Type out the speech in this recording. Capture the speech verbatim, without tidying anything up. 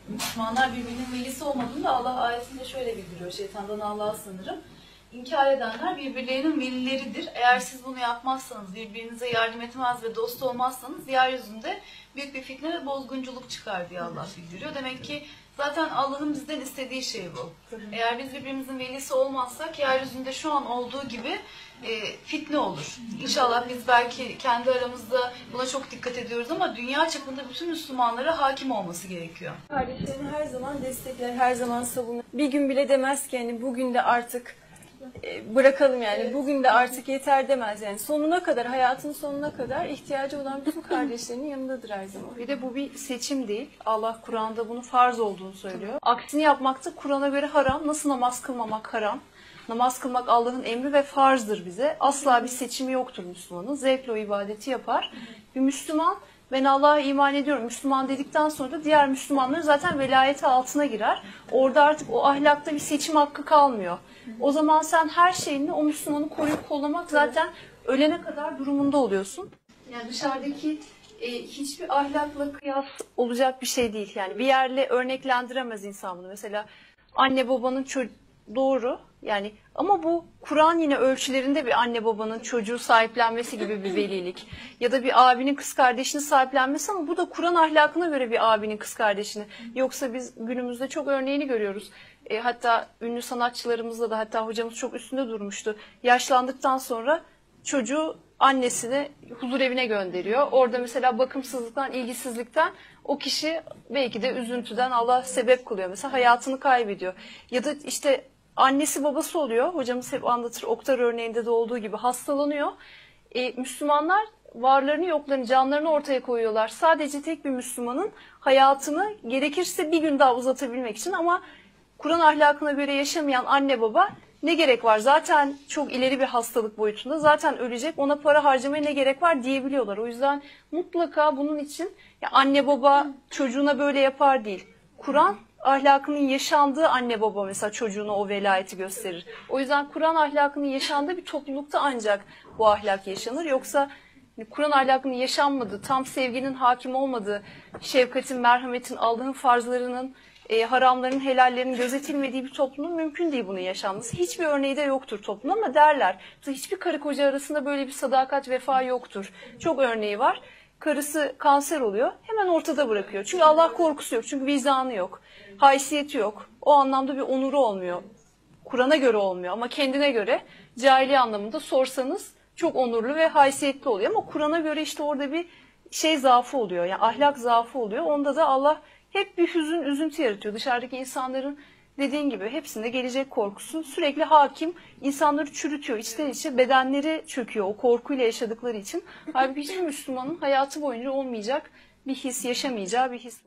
Müslümanlar birbirinin velisi olmadığını da Allah ayetinde şöyle bildiriyor. Şeytandan Allah'a sığınırım. İnkar edenler birbirlerinin velileridir. Eğer siz bunu yapmazsanız, birbirinize yardım etmez ve dost olmazsanız yeryüzünde büyük bir fitne ve bozgunculuk çıkar diye Allah bildiriyor. Demek ki zaten Allah'ın bizden istediği şey bu. Eğer biz birbirimizin velisi olmazsak yeryüzünde şu an olduğu gibi e, fitne olur. İnşallah biz belki kendi aramızda buna çok dikkat ediyoruz ama dünya çapında bütün Müslümanlara hakim olması gerekiyor. Kardeşlerini her zaman destekler, her zaman savunur. Bir gün bile demez ki hani bugün de artık e, bırakalım yani evet. Bugün de artık yeter demez yani sonuna kadar, hayatın sonuna kadar ihtiyacı olan bütün kardeşlerinin yanındadır her zaman. Bir de bu bir seçim değil. Allah Kur'an'da bunun farz olduğunu söylüyor. Aksini yapmak da Kur'an'a göre haram. Nasıl namaz kılmamak haram? Namaz kılmak Allah'ın emri ve farzdır bize. Asla bir seçimi yoktur Müslümanın. Zevkle o ibadeti yapar. Bir Müslüman, ben Allah'a iman ediyorum Müslüman dedikten sonra da diğer Müslümanların zaten velayeti altına girer. Orada artık o ahlakta bir seçim hakkı kalmıyor. O zaman sen her şeyini o Müslümanı koruyup kollamak zaten ölene kadar durumunda oluyorsun. Yani dışarıdaki e, hiçbir ahlakla kıyas olacak bir şey değil. Yani bir yerle örneklendiremez insan bunu. Mesela anne babanın çocuğu doğru yani ama bu Kur'an yine ölçülerinde bir anne babanın çocuğu sahiplenmesi gibi bir velilik ya da bir abinin kız kardeşini sahiplenmesi ama bu da Kur'an ahlakına göre bir abinin kız kardeşini. Yoksa biz günümüzde çok örneğini görüyoruz. E, hatta ünlü sanatçılarımızda da hatta hocamız çok üstünde durmuştu. Yaşlandıktan sonra çocuğu annesini huzur evine gönderiyor. Orada mesela bakımsızlıktan, ilgisizlikten o kişi belki de üzüntüden Allah sebep kılıyor. Mesela hayatını kaybediyor. Ya da işte annesi babası oluyor. Hocamız hep anlatır. Oktar örneğinde de olduğu gibi hastalanıyor. E, Müslümanlar varlarını yoklarını, canlarını ortaya koyuyorlar. Sadece tek bir Müslümanın hayatını gerekirse bir gün daha uzatabilmek için ama Kur'an ahlakına göre yaşamayan anne baba ne gerek var? Zaten çok ileri bir hastalık boyutunda. Zaten ölecek. Ona para harcamaya ne gerek var diyebiliyorlar. O yüzden mutlaka bunun için ya anne baba çocuğuna böyle yapar değil. Kur'an ahlakının yaşandığı anne baba mesela çocuğuna o velayeti gösterir. O yüzden Kur'an ahlakının yaşandığı bir toplulukta ancak bu ahlak yaşanır. Yoksa Kur'an ahlakının yaşanmadığı, tam sevginin hakim olmadığı, şefkatin, merhametin, Allah'ın farzlarının, E, haramların, helallerin gözetilmediği bir toplumun mümkün değil bunun yaşanması. Hiçbir örneği de yoktur toplum ama derler. Mesela hiçbir karı koca arasında böyle bir sadakat, vefa yoktur. Çok örneği var. Karısı kanser oluyor, hemen ortada bırakıyor. Çünkü Allah korkusu yok, çünkü vicdanı yok, haysiyeti yok. O anlamda bir onuru olmuyor. Kur'an'a göre olmuyor ama kendine göre cahiliye anlamında sorsanız çok onurlu ve haysiyetli oluyor. Ama Kur'an'a göre işte orada bir şey zaafı oluyor, yani ahlak zaafı oluyor. Onda da Allah hep bir hüzün, üzüntü yaratıyor. Dışarıdaki insanların dediğin gibi hepsinde gelecek korkusu sürekli hakim. İnsanları çürütüyor. İçten içe bedenleri çöküyor o korkuyla yaşadıkları için. Halbuki hiçbir Müslümanın hayatı boyunca olmayacak bir his, yaşamayacağı bir his.